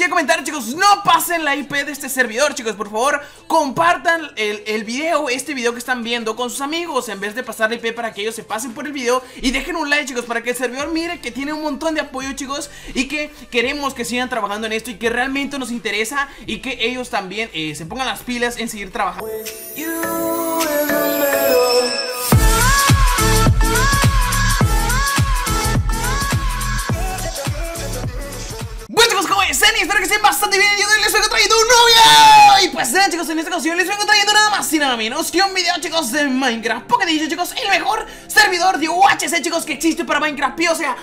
quiero comentar, chicos, no pasen la IP de este servidor, chicos. Por favor, compartan el video, este video que están viendo con sus amigos, en vez de pasar la IP para que ellos se pasen por el video. Y dejen un like, chicos, para que el servidor mire que tiene un montón de apoyo, chicos, y que queremos que sigan trabajando en esto y que realmente nos interesa, y que ellos también se pongan las pilas en seguir trabajando. Bueno, chicos, ¿cómo están? Y espero que estén bastante bien. Yo les vengo trayendo un nuevo video. Y pues nada, chicos, en esta ocasión les vengo trayendo nada más y nada menos que un video, chicos, de Minecraft Pocket Edition, chicos. El mejor servidor de UHC, chicos, que existe para Minecraft, o sea,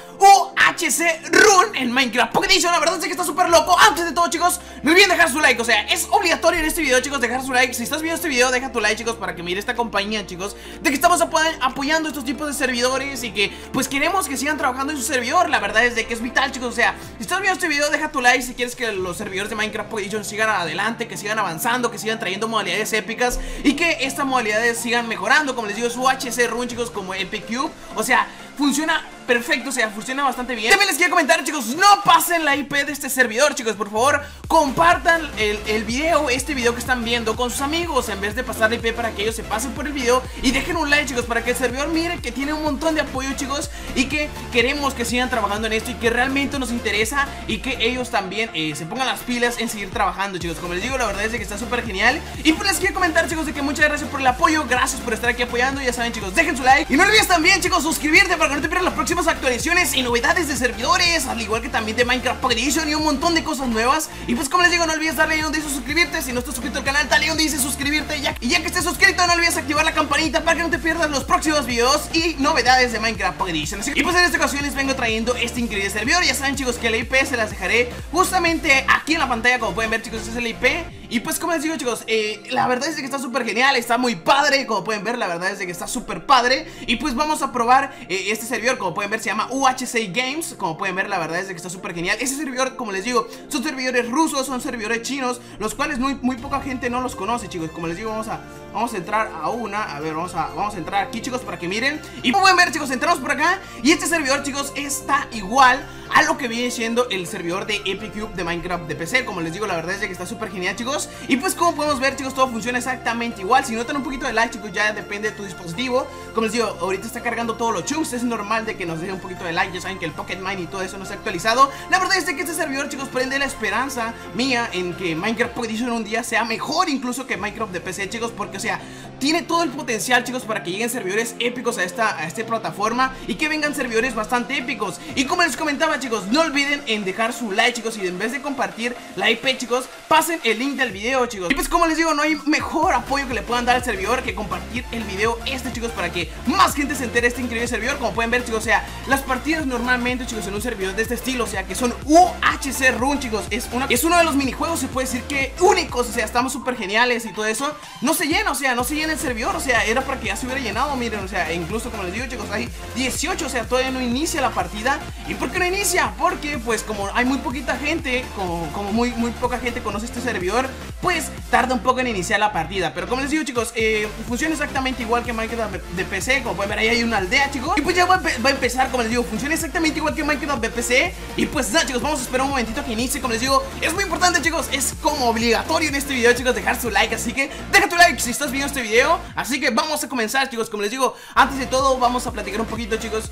UHC Run en Minecraft Pocket Edition. La verdad es que está súper loco. Antes de todo, chicos, no olviden dejar su like. O sea, es obligatorio en este video, chicos, dejar su like. Si estás viendo este video, deja tu like, chicos, para que mire esta compañía, chicos, de que estamos apoyando estos tipos de servidores y que, pues, queremos que sigan trabajando en su servidor. La verdad es de que es vital, chicos. O sea, si estás viendo este video, deja tu like si quieres que los servidores de Minecraft Pocket Edition sigan adelante, que sigan avanzando, que sigan trayendo modalidades épicas y que estas modalidades sigan mejorando. Como les digo, es UHC Run, chicos, como Epic Cube. O sea, funciona perfecto, o sea, funciona bastante bien. También les quiero comentar, chicos, no pasen la IP de este servidor, chicos. Por favor, compartan el video, este video que están viendo con sus amigos, en vez de pasar la IP para que ellos se pasen por el video. Y dejen un like, chicos, para que el servidor mire que tiene un montón de apoyo, chicos, y que queremos que sigan trabajando en esto y que realmente nos interesa, y que ellos también se pongan las pilas en seguir trabajando, chicos. Como les digo, la verdad es que está súper genial. Y pues les quiero comentar, chicos, de que muchas gracias por el apoyo, gracias por estar aquí apoyando. Ya saben, chicos, dejen su like y no olvides también, chicos, suscribirte para que no te pierdas las próximas actualizaciones y novedades de servidores, al igual que también de Minecraft Pocket Edition y un montón de cosas nuevas. Y pues como les digo, no olvides darle ahí donde dice suscribirte. Si no estás suscrito al canal, dale ahí donde dice suscribirte y ya que estés suscrito, no olvides activar la campanita para que no te pierdas los próximos videos y novedades de Minecraft Pocket Edition. Y pues en esta ocasión les vengo trayendo este increíble servidor. Ya saben, chicos, que la IP se las dejaré justamente aquí en la pantalla. Como pueden ver, chicos, esta es la IP. Y pues como les digo, chicos, la verdad es que está súper genial, está muy padre. Como pueden ver, la verdad es que está súper padre. Y pues vamos a probar este servidor. Como pueden ver, se llama UHC Games. Como pueden ver, la verdad es que está súper genial. Ese servidor, como les digo, son servidores rusos, son servidores chinos, los cuales muy poca gente no los conoce, chicos. Como les digo, vamos a entrar a una. A ver, vamos a entrar aquí, chicos, para que miren. Y como pueden ver, chicos, entramos por acá. Y este servidor, chicos, está igual a lo que viene siendo el servidor de Epic Cube de Minecraft de PC. Como les digo, la verdad es que está súper genial, chicos. Y pues como podemos ver, chicos, todo funciona exactamente igual. Si notan un poquito de lag, chicos, ya depende de tu dispositivo. Como les digo, ahorita está cargando todos los chunks. Es normal de que nos deje un poquito de lag. Ya saben que el Pocket Mine y todo eso no se ha actualizado. La verdad es que este servidor, chicos, prende la esperanza mía en que Minecraft Pocket Edition un día sea mejor incluso que Minecraft de PC, chicos. Porque, o sea, tiene todo el potencial, chicos, para que lleguen servidores épicos a esta plataforma y que vengan servidores bastante épicos. Y como les comentaba, chicos, no olviden en dejar su like, chicos, y en vez de compartir la IP, chicos, pasen el link del video, chicos. Y pues como les digo, no hay mejor apoyo que le puedan dar al servidor que compartir el video chicos, para que más gente se entere de este increíble servidor. Como pueden ver, chicos, o sea, las partidas normalmente, chicos, en un servidor de este estilo, o sea, que son UHC Run, chicos, es uno de los minijuegos, se puede decir que únicos, o sea, estamos súper geniales y todo eso. No se llena, o sea, no se llena el servidor, o sea, era para que ya se hubiera llenado, miren, o sea, incluso como les digo, chicos, hay 18, o sea, todavía no inicia la partida. ¿Y por qué no inicia? Porque, pues, como hay muy poquita gente, como muy poca gente conoce este servidor, pues, tarda un poco en iniciar la partida. Pero como les digo, chicos, funciona exactamente igual que Minecraft de PC. Como pueden ver, ahí hay una aldea, chicos. Y pues ya va a empezar, como les digo, funciona exactamente igual que Minecraft de PC. Y pues nada, chicos, vamos a esperar un momentito a que inicie. Como les digo, es muy importante, chicos, es como obligatorio en este video, chicos, dejar su like. Así que deja tu like si estás viendo este video. Así que vamos a comenzar, chicos. Como les digo, antes de todo vamos a platicar un poquito, chicos,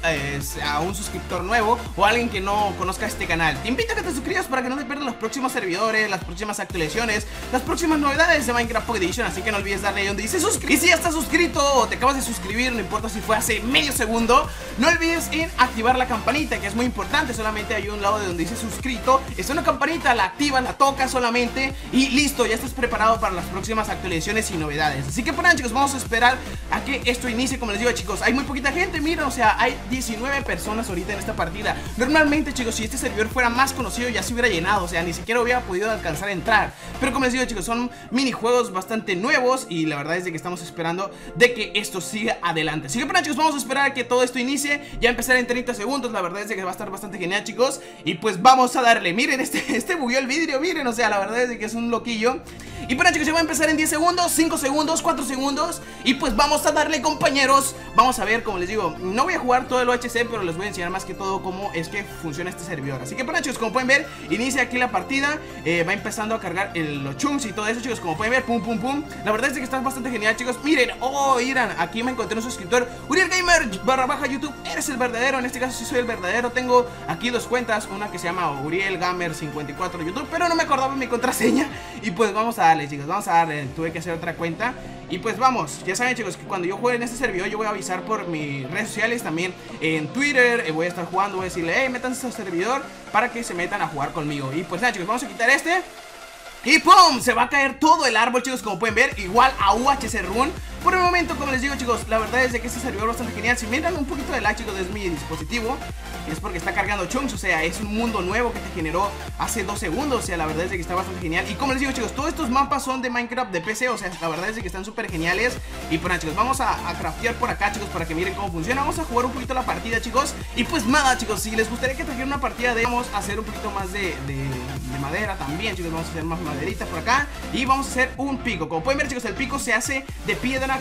a un suscriptor nuevo o a alguien que no conozca este canal. Te invito a que te suscribas para que no te pierdas los próximos servidores, las próximas actualizaciones, las próximas novedades de Minecraft Pocket Edition. Así que no olvides darle ahí donde dice suscribir. Y si ya estás suscrito o te acabas de suscribir, no importa si fue hace medio segundo, no olvides en activar la campanita, que es muy importante. Solamente hay un lado de donde dice suscrito, es una campanita, la activas, la tocas solamente y listo, ya estás preparado para las próximas actualizaciones y novedades. Así que, pues, chicos, vamos a esperar a que esto inicie. Como les digo, chicos, hay muy poquita gente, miren, o sea, hay 19 personas ahorita en esta partida. Normalmente, chicos, si este servidor fuera más conocido ya se hubiera llenado, o sea, ni siquiera hubiera podido alcanzar a entrar. Pero como les digo, chicos, son minijuegos bastante nuevos y la verdad es de que estamos esperando de que esto siga adelante. Así que bueno, chicos, vamos a esperar a que todo esto inicie. Ya empezará en 30 segundos, la verdad es de que va a estar bastante genial, chicos. Y pues vamos a darle, miren, este bugueó el vídeo, miren, o sea, la verdad es de que es un loquillo. Y bueno, chicos, ya va a empezar en 10 segundos, 5 segundos, 4 segundos. Y pues vamos a darle, compañeros. Vamos a ver, como les digo, no voy a jugar todo el OHC, pero les voy a enseñar más que todo cómo es que funciona este servidor. Así que bueno, chicos, como pueden ver, inicia aquí la partida. Va empezando a cargar los chunks y todo eso, chicos, como pueden ver, pum, pum, pum. La verdad es que está bastante genial, chicos. Miren, miren, aquí me encontré un suscriptor, Uriel Gamer / YouTube. Eres el verdadero, en este caso sí soy el verdadero. Tengo aquí dos cuentas, una que se llama Uriel Gamer 54 YouTube, pero no me acordaba mi contraseña. Y pues vamos a darle, chicos, vamos a darle. Tuve que hacer otra cuenta. Y pues vamos, ya saben, chicos, que cuando yo juegue en este servidor yo voy a avisar por mis redes sociales, también en Twitter. Voy a estar jugando, voy a decirle, hey, métanse a este servidor para que se metan a jugar conmigo. Y pues nada, chicos, vamos a quitar este. Y ¡pum! Se va a caer todo el árbol, chicos, como pueden ver, igual a UHC Run. Por el momento, como les digo, chicos, la verdad es de que este servidor es bastante genial. Si me dan un poquito de lag, chicos, es mi dispositivo, es porque está cargando chunks, o sea, es un mundo nuevo que te generó hace 2 segundos. O sea, la verdad es de que está bastante genial. Y como les digo, chicos, todos estos mapas son de Minecraft de PC, o sea, la verdad es de que están súper geniales. Y pues nada, chicos, vamos a craftear por acá, chicos, para que miren cómo funciona. Vamos a jugar un poquito la partida, chicos. Y pues nada, chicos, si les gustaría que trajera una partida vamos a hacer un poquito más de madera también, chicos. Vamos a hacer más maderitas por acá y vamos a hacer un pico. Como pueden ver, chicos, el pico se hace de piedra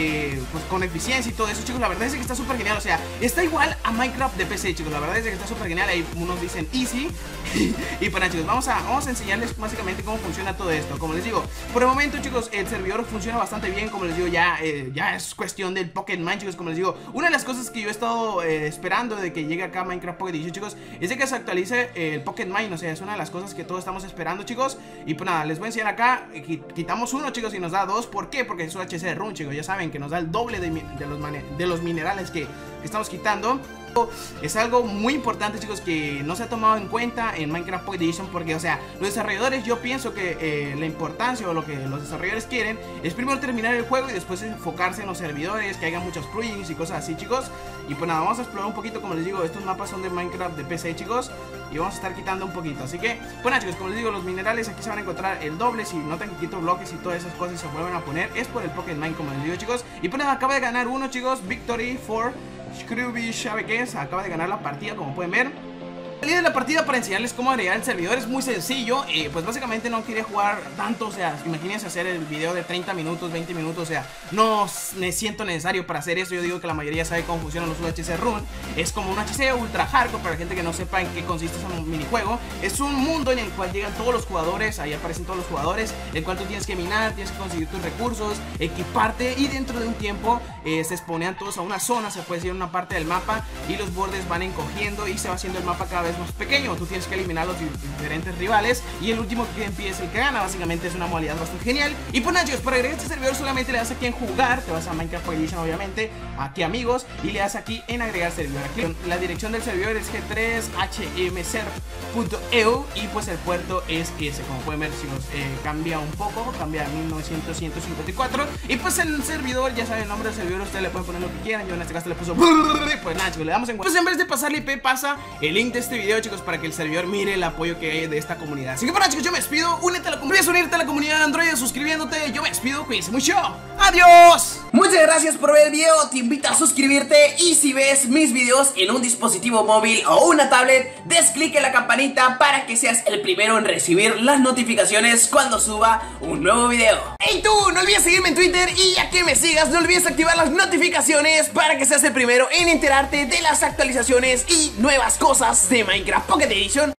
con eficiencia y todo eso, chicos. La verdad es que está súper genial, o sea, está igual a Minecraft de PC, chicos. La verdad es que está súper genial. Ahí unos dicen easy. Y pues nada, chicos, vamos a enseñarles básicamente cómo funciona todo esto. Como les digo, por el momento, chicos, el servidor funciona bastante bien. Como les digo, ya es cuestión del Pocket Mine, chicos. Como les digo, una de las cosas que yo he estado esperando de que llegue acá Minecraft Pocket Edition, chicos, es de que se actualice el Pocket Mine. O sea, es una de las cosas que todos estamos esperando, chicos. Y pues nada, les voy a enseñar acá. Quitamos uno, chicos, y nos da 2. ¿Por qué? Porque es UHC Run, chicos. Ya saben que nos da el doble de los minerales que estamos quitando. Es algo muy importante, chicos, que no se ha tomado en cuenta en Minecraft Pocket Edition, porque, o sea, los desarrolladores, yo pienso que la importancia o lo que los desarrolladores quieren es primero terminar el juego y después enfocarse en los servidores, que haya muchos plugins y cosas así, chicos. Y pues nada, vamos a explorar un poquito. Como les digo, estos mapas son de Minecraft de PC, chicos, y vamos a estar quitando un poquito. Así que, bueno, chicos, como les digo, los minerales aquí se van a encontrar el doble. Si notan que quito bloques y todas esas cosas se vuelven a poner, es por el Pocket Mine, como les digo, chicos. Y pues nada, acaba de ganar uno, chicos, Victory for Scrooby, ¿sabe qué es? Acaba de ganar la partida, como pueden ver. Salí de la partida para enseñarles cómo agregar el servidor. Es muy sencillo, pues básicamente no quería jugar tanto. O sea, imagínense hacer el video de 30 minutos, 20 minutos. O sea, no me siento necesario para hacer eso. Yo digo que la mayoría sabe cómo funcionan los UHC Run. Es como un HC ultra hardcore, para la gente que no sepa en qué consiste ese minijuego. Es un mundo en el cual llegan todos los jugadores. Ahí aparecen todos los jugadores, el cual tú tienes que minar, tienes que conseguir tus recursos, equiparte, y dentro de un tiempo se exponean todos a una zona, se puede decir, una parte del mapa, y los bordes van encogiendo y se va haciendo el mapa cada vez más pequeño. Tú tienes que eliminar a los diferentes rivales y el último que empiece es el que gana. Básicamente es una modalidad bastante genial. Y pues nada, chicos, para agregar este servidor solamente le das aquí en jugar, te vas a Minecraft Pocket Edition, obviamente, aquí amigos, y le das aquí en agregar servidor. Aquí la dirección del servidor es g3hmserv.eu y pues el puerto es ese. Como pueden ver, chicos, cambia un poco, cambia a 1900-154. Y pues el servidor, ya saben el nombre del servidor, ustedes le pueden poner lo que quieran. Yo en este caso le puso pues nada, chicos, le damos en pues en vez de pasar la IP, pasa el link de este video, chicos, para que el servidor mire el apoyo que hay de esta comunidad. Así que bueno, chicos, yo me despido. Únete a la comunidad, unirte a la comunidad de Android suscribiéndote. Yo me despido, cuídense mucho. ¡Adiós! Muchas gracias por ver el video, te invito a suscribirte, y si ves mis videos en un dispositivo móvil o una tablet, des clic en la campanita para que seas el primero en recibir las notificaciones cuando suba un nuevo video. ¡Hey tú! No olvides seguirme en Twitter, y ya que me sigas, no olvides activar las notificaciones para que seas el primero en enterarte de las actualizaciones y nuevas cosas de Minecraft Pocket Edition.